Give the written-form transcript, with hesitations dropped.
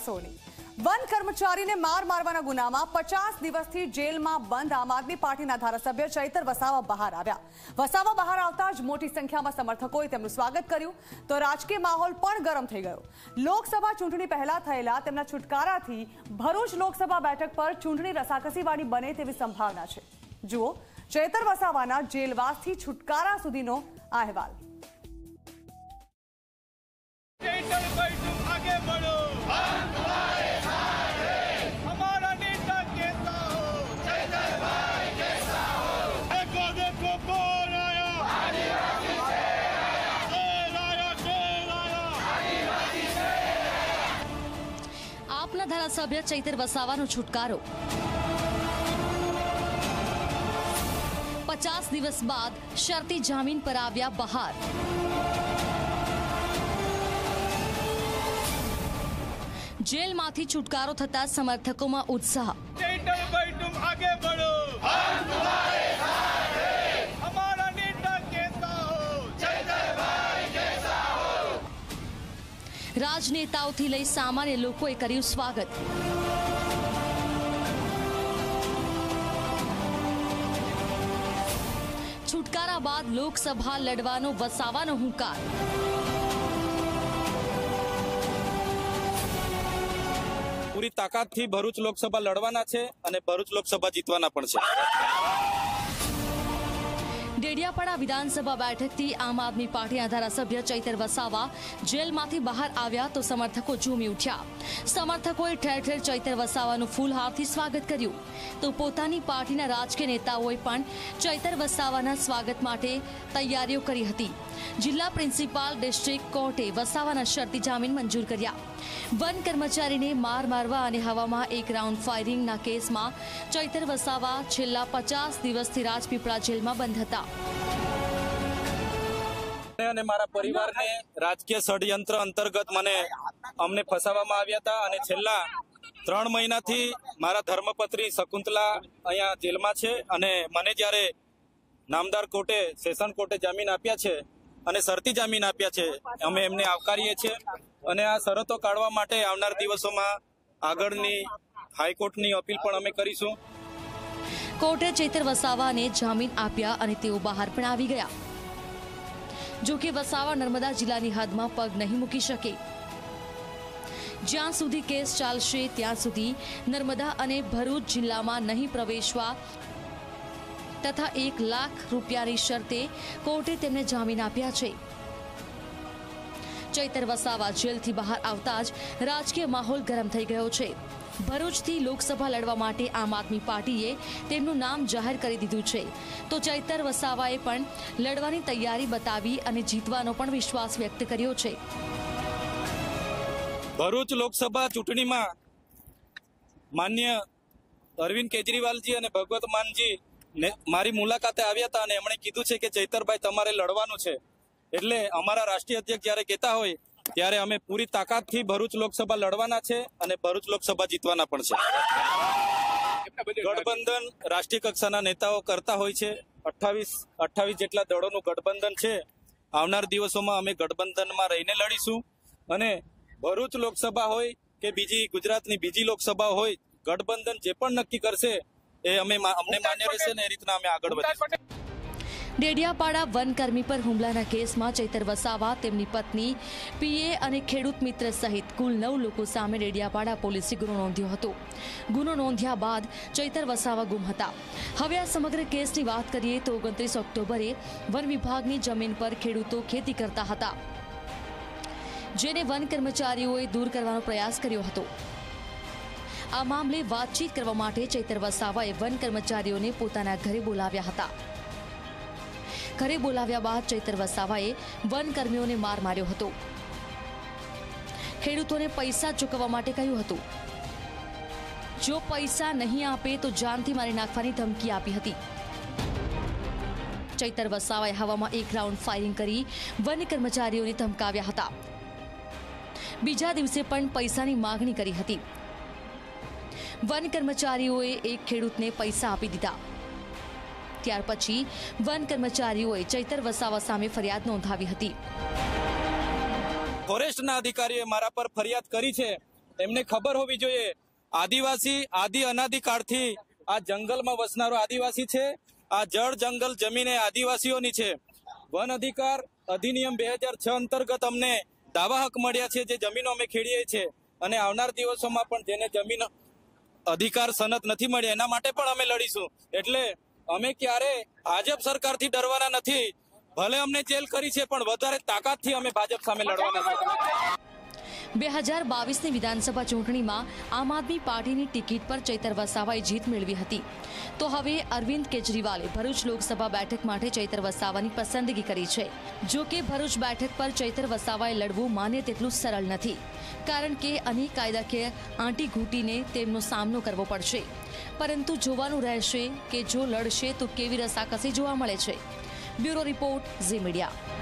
One कर्मचारी ने मार मारवाना गुनाમાં 50 દિવસથી જેલમાં બંધ આમ આદમી પાર્ટીના ધારાસભ્ય ચૈતર વસાવા બહાર આવ્યા. વસાવા બહાર આવતા જ મોટી સંખ્યામાં સમર્થકોએ તેમનું સ્વાગત કર્યું તો રાજકીય માહોલ પણ ગરમ થઈ ગયો. લોકસભા ચૂંટણી પહેલા થયેલા તેમના છુટકારાથી ભરૂચ લોકસભા બેઠક પર ચૂંટણી રસાકસીવાળી બને તેવી સંભાવના છે. જુઓ ચૈતર વસાવાના જેલવાસથી છુટકારા સુધીનો અહેવાલ. આપના ધારાસભ્ય ચૈતર વસાવાનો છુટકારો 50 દિવસ બાદ શરતી જામીન પર આવ્યા બહાર. જેલમાંથી છુટકારો થતા સમર્થકોમાં ઉત્સાહ. રાજનેતાઓથી લઈ સામાન્ય લોકોએ કર્યું સ્વાગત. છુટકારા બાદ લોકસભા લડવાનો વસાવાનો હુંકાર. પૂરી તાકાતથી ભરૂચ લોકસભા લડવાના છે અને ભરૂચ લોકસભા જીતવાના પણ છે. ડેડિયાપાડા વિધાનસભા બેઠકથી આમ આદમી પાર્ટીના ધારાસભ્ય ચૈતર વસાવા જેલમાંથી બહાર આવ્યા તો સમર્થકો ઝૂમી ઉઠ્યા. સમર્થકોએ ઠેર ઠેર ચૈતર વસાવાનું ફૂલહારથી સ્વાગત કર્યું તો પોતાની પાર્ટીના રાજકીય નેતાઓએ પણ ચૈતર વસાવાના સ્વાગત માટે તૈયારીઓ કરી હતી. જિલ્લા પ્રિન્સિપાલ ડિસ્ટ્રિક્ટ કોર્ટે વસાવાના શરતી જામીન મંજૂર કર્યા. વન કર્મચારીને માર મારવા અને હવામાં એક રાઉન્ડ ફાયરિંગના કેસમાં ચૈતર વસાવા છેલ્લા 50 દિવસથી રાજપીપળા જેલમાં બંધ હતા. અને મારા પરિવારને રાજકીય ષડયંત્ર અંતર્ગત અમને ફસાવવામાં આવ્યા હતા અને છેલ્લા 3 મહિનાથી મારા ધર્મપત્ની શકુંતલા અહીંયા જેલમાં છે અને મને જ્યારે નામદાર કોર્ટે સેશન કોર્ટે જામીન આપ્યા છે અને શરતી જામીન આપ્યા છે અમે એમને આવકારીએ છીએ અને આ શરતો કાઢવા માટે આવનાર દિવસોમાં આગળની હાઈકોર્ટની અપીલ પણ અમે કરીશું. કોર્ટે ચૈતર વસાવાને જામીન આપ્યા અને તેઓ બહાર પણ આવી ગયા. જો કે વસાવા નર્મદા જિલ્લાની હદમાં પગ નહીં મૂકી શકે. જ્યાં સુધી કેસ ચાલશે ત્યાં સુધી નર્મદા અને ભરૂચ જિલ્લામાં નહીં પ્રવેશવા તથા 1 લાખ રૂપિયાની શરતે કોર્ટે તેમને જામીન આપ્યા છે. ચૈતર વસાવા જેલથી બહાર આવતા જ રાજકીય માહોલ ગરમ થઈ ગયો છે. ભરૂચથી લોકસભા લડવા માટે આમ આદમી પાર્ટીએ તેમનું નામ જાહેર કરી દીધું છે તો ચૈતર વસાવાએ પણ લડવાની તૈયારી બતાવી અને જીતવાનો પણ વિશ્વાસ વ્યક્ત કર્યો છે. ભરૂચ લોકસભા ચૂંટણીમાં માન્ય અરવિંદ કેજરીવાલજી અને ભગવત માનજી મારી મુલાકાતે આવ્યા હતા અને એમણે કીધું છે કે ચૈતરભાઈ તમારે લડવાનું છે. એટલે અમારા રાષ્ટ્રીય અધ્યક્ષ જ્યારે કહેતા હોય ત્યારે અમે પૂરી તાકાતથી ભરૂચ લોકસભા લડવાના છે અને ભરૂચ લોકસભા જીતવાના પણ છે. ગઠબંધન રાષ્ટ્રીય કક્ષાના નેતાઓ કરતા હોય છે. 28 જેટલા દળોનું ગઠબંધન છે. આવનાર દિવસોમાં અમે ગઠબંધનમાં રહીને લડીશું અને ભરૂચ લોકસભા હોય કે બીજી ગુજરાતની બીજી લોકસભા હોય ગઠબંધન જે પણ નક્કી કરશે એ અમને માન્ય રહેશે ને એ રીતના અમે આગળ વધીશું. ડેડિયાપાડા વનકર્મી પર હુમલાના કેસમાં ચૈતર વસાવા, તેમની પત્ની, પીએ અને ખેડૂત મિત્ર સહિત કુલ 9 લોકો સામે ડેડિયાપાડા પોલીસે ગુનો નોંધ્યો હતો. ગુનો નોંધ્યા બાદ ચૈતર વસાવા ગુમ હતા. હવે આ સમગ્ર કેસની વાત કરીએ તો 29 ઓક્ટોબરે વન વિભાગની જમીન પર ખેડૂતો ખેતી કરતા હતા જેને વન કર્મચારીઓએ દૂર કરવાનો પ્રયાસ કર્યો હતો. આ મામલે વાતચીત કરવા માટે ચૈતર વસાવાએ વન કર્મચારીઓને પોતાના ઘરે બોલાવ્યા હતા. ઘરે બોલાવ્યા બાદ ચૈતર વસાવાએ વનકર્મીઓને માર માર્યો હતો. ખેડૂતોને પૈસા ચૂકવવા માટે કહ્યું હતું. જો પૈસા નહીં આપે તો જાનથી મારી નાખવાની ધમકી આપી હતી. ચૈતર વસાવાએ હવામાં 1 રાઉન્ડ ફાયરિંગ કરી વન કર્મચારીઓને ધમકાવ્યા હતા. બીજા દિવસે પણ પૈસાની માંગણી કરી હતી. વન કર્મચારીઓએ એક ખેડૂતને પૈસા આપી દીધા. ત્યાર પછી વન કર્મચારીઓએ ચૈતર વસાવા સામે ફરિયાદ નોંધાવી હતી. ફોરેસ્ટના અધિકારીએ મારા પર ફરિયાદ કરી છે એમને ખબર હોવી જોઈએ આદિવાસી આદિ અનાદિકાળથી આ જંગલમાં વસનારો આદિવાસી છે. આ જળ જંગલ જમીન એ આદિવાસીઓની છે. વન અધિકાર અધિનિયમ 2006 અંતર્ગત અમને દાવા હક મળ્યા છે, જે જમીનો અમે ખેડીએ છીએ. અને આવનાર દિવસોમાં પણ જેને જમીન અધિકાર સનદ નથી મળ્યા એના માટે પણ અમે લડીશું. એટલે અમે ક્યારે ભાજપ સરકારથી ડરવાના નથી. ભલે અમને જેલ કરી છે પણ વધારે તાકાતથી અમે ભાજપ સામે લડવાના છે. 2022ની વિધાનસભા ચૂંટણીમાં આમ આદમી પાર્ટીની ટિકિટ પર ચૈતર વસાવાએ જીત મેળવી હતી. તો હવે અરવિંદ કેજરીવાલે ભરૂચ લોકસભા બેઠક માટે ચૈતર વસાવાની પસંદગી કરી છે. જો કે ભરૂચ બેઠક પર ચૈતર વસાવાએ લડવું માને તેટલું સરળ નથી, કારણ કે અનેક કાયદાકીય આંટીઘૂંટીને તેમનો સામનો કરવો પડશે. પરંતુ જોવાનું રહેશે કે જો લડશે તો કેવી રસાકસી જોવા મળે છે. Bureau report Zee media.